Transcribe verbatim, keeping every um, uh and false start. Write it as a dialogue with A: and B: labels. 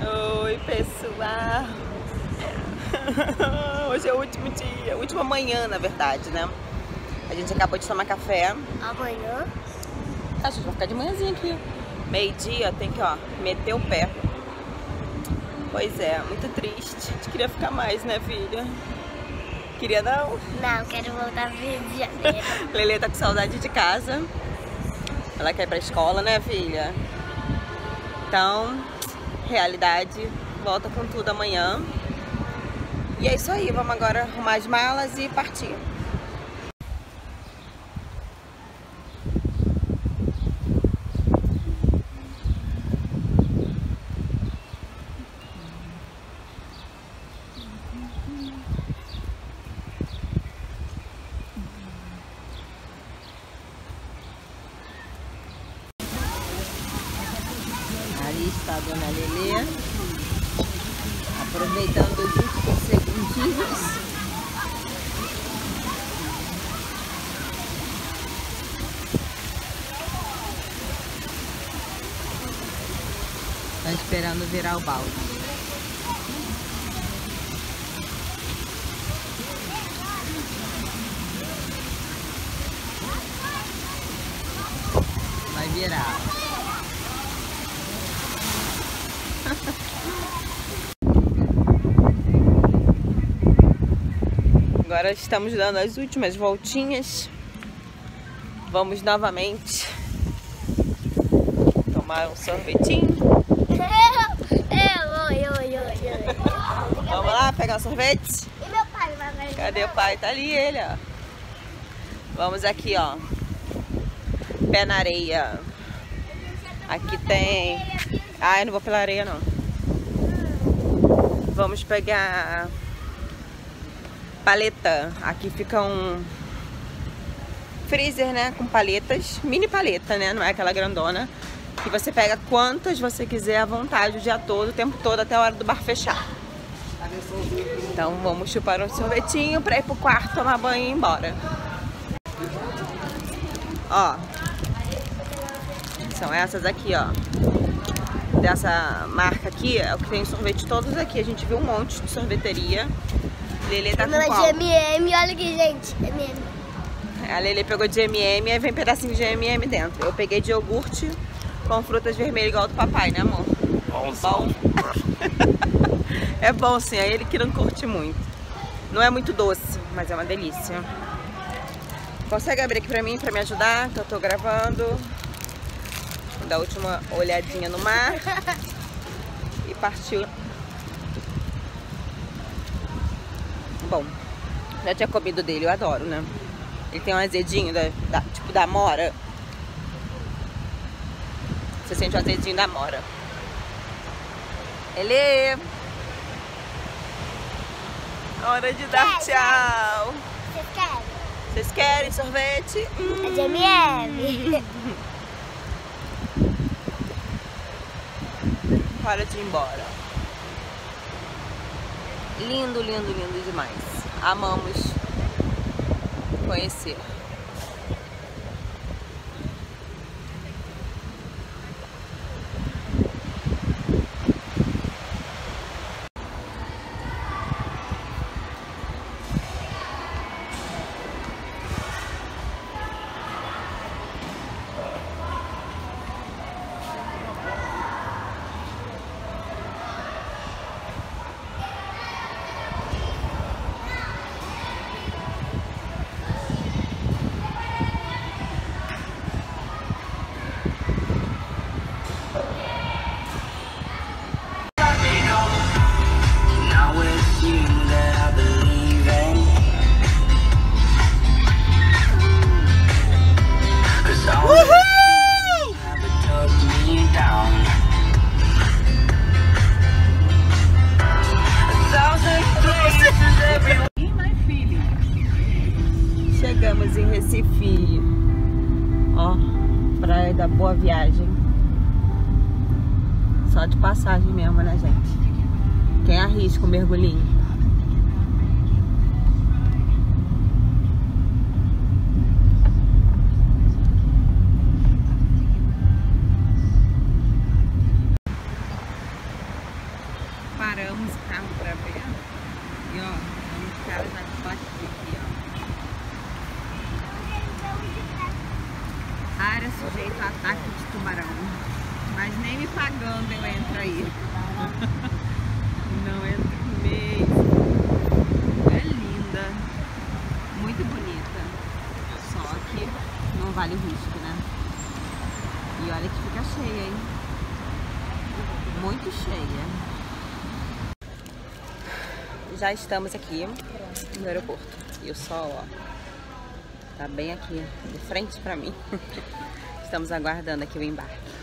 A: Oi, pessoal. Hoje é o último dia, a última manhã, na verdade, né? A gente acabou de tomar café.
B: Amanhã?
A: A gente vai ficar de manhãzinha aqui. Meio-dia tem que, ó, meter o pé. Pois é, muito triste. A gente queria ficar mais, né, filha? Queria não?
B: Não, quero voltar pro Rio de Janeiro.
A: Lelê tá com saudade de casa. Ela quer ir pra escola, né, filha? Então, realidade, volta com tudo amanhã. E é isso aí, vamos agora arrumar as malas e partir. Ali está a dona Lelê, aproveitando os últimos segundinhos. Está esperando virar o balde. Vai virar. Agora estamos dando as últimas voltinhas. Vamos novamente tomar um sorvetinho.
B: Eu, eu, eu, eu, eu.
A: Vamos lá pegar um sorvete?
B: E meu pai vai me ajudar?
A: Cadê o pai? Tá ali ele, ó. Vamos aqui, ó. Pé na areia. Aqui tem... Ah, eu não vou pela areia, não. Vamos pegar paleta. Aqui fica um freezer, né? Com paletas. Mini paleta, né? Não é aquela grandona. Que você pega quantas você quiser à vontade o dia todo, o tempo todo, até a hora do bar fechar. Então vamos chupar um sorvetinho pra ir pro quarto, tomar banho e ir embora. Ó. São essas aqui, ó. Dessa marca aqui, é o que tem sorvete todos aqui. A gente viu um monte de sorveteria. Lelê tá com
B: Meu
A: qual?
B: é de M M, olha aqui, gente. M M.
A: A Lelê pegou de M M e vem pedacinho de M M dentro. Eu peguei de iogurte com frutas vermelhas igual do papai, né, amor? Bom. É bom sim, é ele que não curte muito. Não é muito doce, mas é uma delícia. Consegue abrir aqui pra mim, pra me ajudar? Que eu tô gravando. Vou dar a última olhadinha no mar. E partiu. Bom, já tinha comido dele, eu adoro, né? Ele tem um azedinho, da, da, tipo da amora. Você sente o azedinho da amora. Ele. Hora de dar tchau.
B: Vocês querem?
A: Vocês querem sorvete? Hum.
B: É de M M.
A: Hora de ir embora. Lindo, lindo, lindo demais. Amamos conhecer. Chegamos em Recife. Ó, praia da Boa Viagem. Só de passagem mesmo, né, gente? Quem arrisca o mergulhinho? uns carros pra ver. E ó, uns caras já batem aqui, ó. Área sujeita a ataque de tubarão. Mas nem me pagando eu entro aí. Não entro mesmo. É linda. Muito bonita. Só que não vale o risco, né? E olha que fica cheia, hein? Muito cheia. Já estamos aqui no aeroporto. E o sol, ó, tá bem aqui, de frente pra mim. Estamos aguardando aqui o embarque.